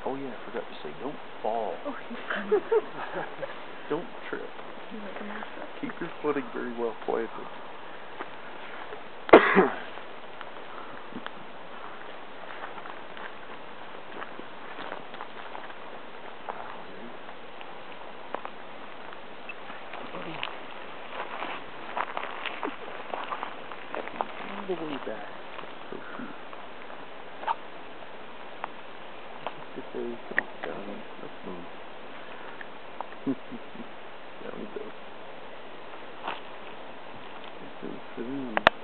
Oh yeah, I forgot to say, don't fall. Oh, Don't trip. Keep your footing very well planted. All the way back. So cute. Good day. Come on, Johnny. Let's move. Down he goes. This is food.